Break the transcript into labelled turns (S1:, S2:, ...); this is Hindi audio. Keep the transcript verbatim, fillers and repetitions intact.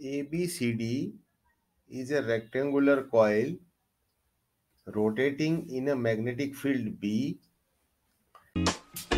S1: A B C D is a rectangular coil rotating in a magnetic field B